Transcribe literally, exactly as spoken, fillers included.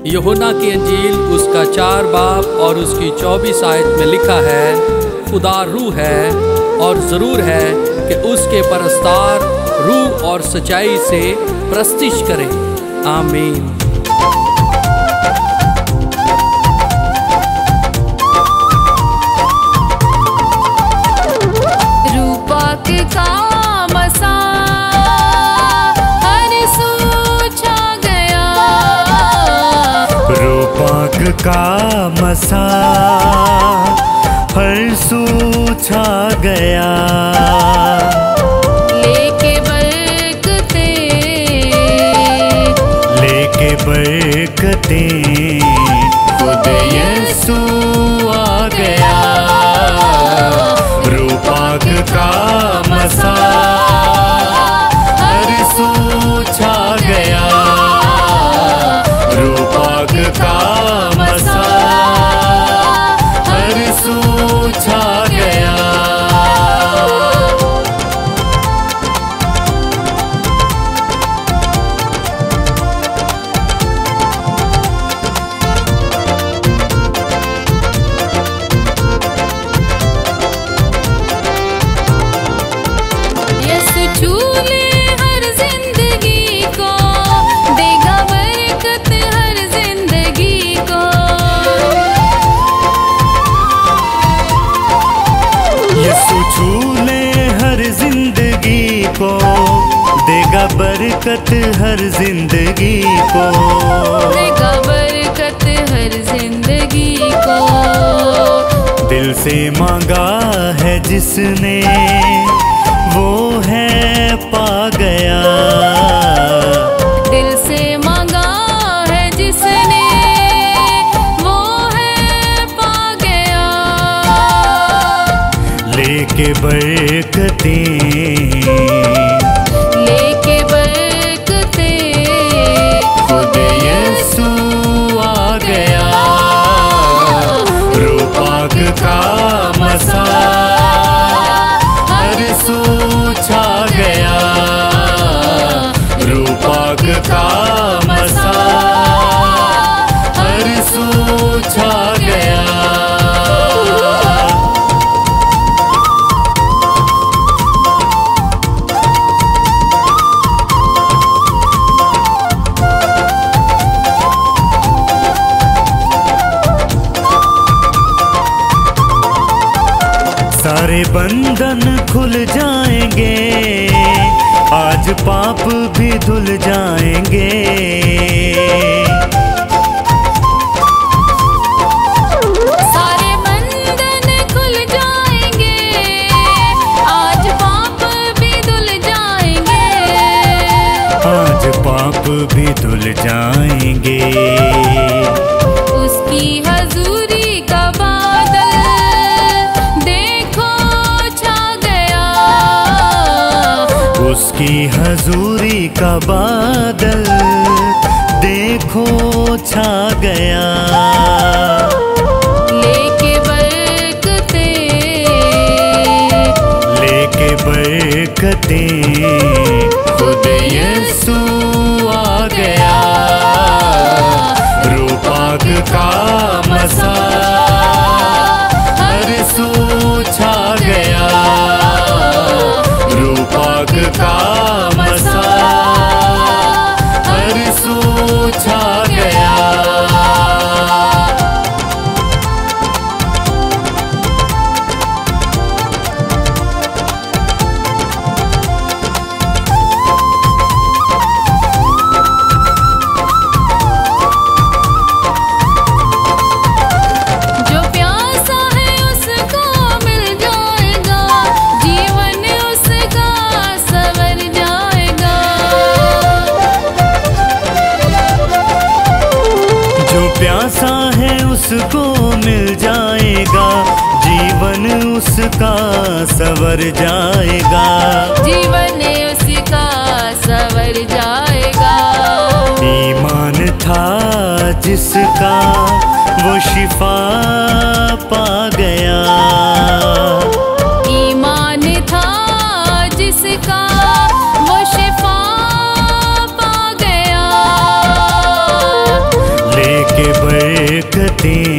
यूहन्ना की अंजील उसका चार बाब और उसकी चौबीस आयत में लिखा है, खुदा रूह है और ज़रूर है कि उसके परस्तार रूह और सच्चाई से प्रस्तिश करें। आमीन। रूपाक का मसा हर सू छा गया, रूपाक का मसा हर सू छा गया, लेके बरकते लेके बरकते खुद यीशु आ गया। रूपाक का मसा हर सू छा गया, रूपाक का मसा हर सू छा गया। यीशु छूले हर जिंदगी को, देगा बरकत हर जिंदगी को। यीशु छूले हर जिंदगी को, देगा बरकत हर जिंदगी को, देगा बरकत हर जिंदगी को। दिल से मांगा है जिसने वो है पा गया, दिल से मांगा है जिसने वो है पा गया, लेके बरकतें लेके बरकते खुद यीशु आ गया। रूपाक का मसा हर सू छा गया, रूपाक का मसा हर सू छा गया। सारे बंधन खुल जाएंगे, आज पाप भी धुल जाएंगे। सारे बंधन खुल जाएंगे, आज पाप भी धुल जाएंगे, आज पाप भी धुल जाएंगे। उसकी हजूरी का बादल देखो छा गया, उसकी हजूरी का बादल देखो छा गया, लेके बरकते लेके बरकतें खुद यीशु आ गया। रूपाक का मसा हर सू छा गया, रूपाक का मसा हर सू छा गया। जो प्यासा है उसको मिल जाएगा, जीवन उसका संवर जाएगा। जो प्यासा है उसको मिल जाएगा, जीवन उसका संवर जाएगा, जीवन उसका संवर जाएगा। ईमान था जिसका वो शिफा पा गया, ईमान था जिसका वो शिफा पा गया, के बरकतें